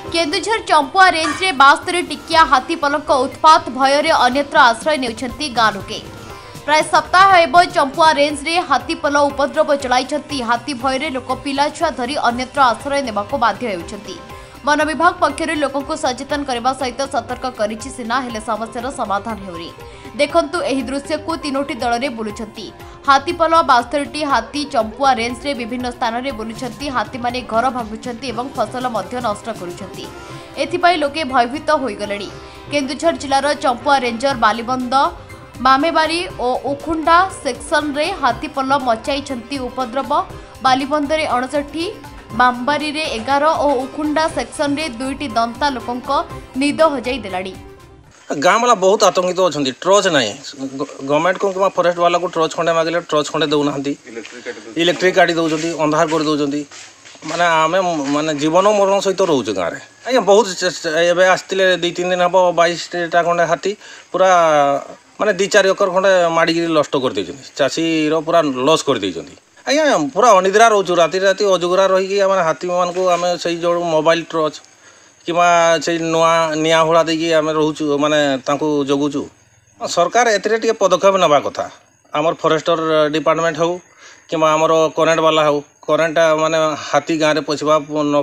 Keonjhar Champua range में 72 टिकिया हाथीपलक उत्पात भयर अन्यत्र आश्रय नेउछंती गाँ लोके। प्राय सप्ताह एवं चंपुआ रेंज में हाथीपल उपद्रव चलाई हाथी भयर लोक पिला छुआ धरी अन्यत्र आश्रय नेबाको बाध्य होउछंती। वन विभाग पक्षर लोक सचेतन करने सहित सतर्क करिछि सिना हेले समस्यार समाधान हेउनी। देखंतु एही दृश्य को 3टी दल में बुलुछंती। हाथीपल 72टी हाथी चंपुआ रेंज में विभिन्न स्थान में बुलुछंती। हाथी माने घर भांगुछंती एवं फसल मध्य नष्ट करुछंती। एथिपाई लोके भयभीत होइगलेनी। केन्दुझर जिलार चंपुआ रेंजर बालीबंद मामेबारी और उखुंडा सेक्शन रे हाथीपल मचाई उपद्रव। बालीबंद 59, बांबारी 11 और उखुंडा सेक्शन रे 2टी दंता लोकों निद हजाई देलाड़ी। गाँ वाला बहुत आतंकित अच्छा ट्रच ना गवर्नमेंट को कि फॉरेस्ट वाला को ट्रच खंडे मांगे ट्रच खंडे दौना इलेक्ट्रिक काटी दौरान अंधार कर दौरान माने आम माने जीवन मरण सहित रोचे गाँव में आज्ञा बहुत एवं आसते 2-3 दिन हम 22टा खंडे हाथी पूरा माने 2-4 एकर खंडे माड़ी नष्ट कर चाषी पूरा लॉस कर आज्ञा पूरा अनिद्रा रोचु राति राति अजुगरा रही हाथी मान को आम से जो मोबाइल टर्च कि नुआ निआ हुड़ा देकी आम रोचु माने जगुचु। सरकार एते पदक्षेप नवा कथा आमर फॉरेस्टर डिपार्टमेंट हो कि आमर करेन्ट वाला हो करेन्ट माने हाथी गाँव में पशिबा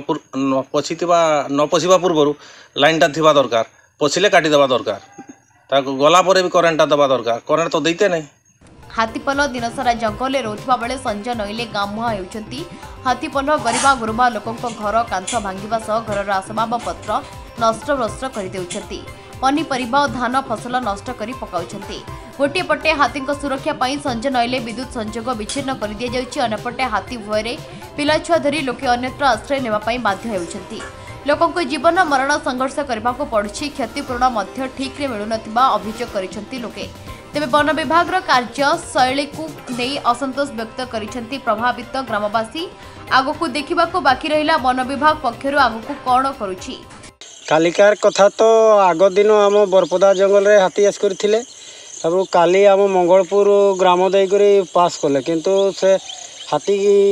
न पशिबा पूर्व लाइनटा थिबा दरकार पशिले काटिदेवा दरकार गला पर भी करेन्टा दबा दरकार करेन्ट तो देते नहीं। हाथीपल दिनसारा जंगल में रोथिबा बेले संजय नईले गाँ मुहां हेउछंती। हाथीपल गरीबा गुरुबा लोकों घर कांथ भांगिबा सह घरर आसबाबपत्र नष्टभ्रष्ट कर देउछंती। पनीपरिबा और धान फसल नष्ट करी पकाउछंती। गोटे पटे हाथी सुरक्षा पाई संजय नईले विद्युत संजोग विच्छिन्न कर दिया जाउछि। अन्यपटे हाथी भୟରେ पिला छुआ धरी लोके अन्यत्र आश्रय नेबा पाई बाध्य हेउछंती। लोकों जीवन मरण संघर्ष करने को पड़ुछि। क्षतिपूरण मध्य ठीक रे मिलुनथिबा अभियोग करिसेंती लोके। तेबे वन विभाग कार्य शैली को नहीं असंतोष व्यक्त करिसेंती प्रभावित ग्रामवासी। आगकू देखा बाकी रहिला वन विभाग पक्षर आगकू कौन करुछि। कालिकार कथा तो आग दिन आम बरपदा जंगल रे हाथी आस करथिले तब काली आम मंगलपुर ग्राम देकरी पास कले किंतु से हाथी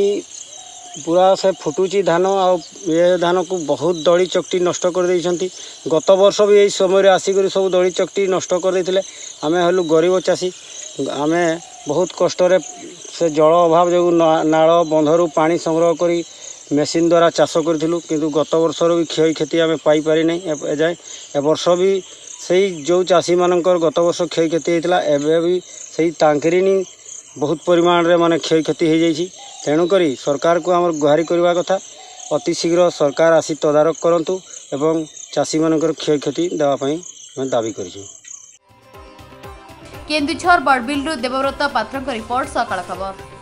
पूरा से फुटुची धान ये धान को बहुत दड़ी चकटी नष्ट कर देइछंती। गत वर्ष भी यही समय आसिक सब दड़ी चकटी नष्ट कर देथिले। आमे हलु गरीब चाषी आमे बहुत कष्ट से जल अभाव जो नाल बंधरु पानी संग्रह करी मेसीन द्वारा चाष करूँ किंतु गत वर्षर भी क्षय क्षति आम पाइपारी नहीं एजाए ए वर्ष भी सही जो चाषी मानकर गत वर्ष क्षय क्षति होता एवं भी सही तांकरी बहुत परिमाण रे माने क्षय क्षति हो जाइए। तेणुक सरकार को आम गुहारी करवा कथा अति शीघ्र सरकार आसी तदारक करंतु एवं चाषी मानकर क्षय क्षति देवाई दाबी करिछु। केन्दुझर बड़बिल देवव्रत पात्र रिपोर्ट सकाळ खबर।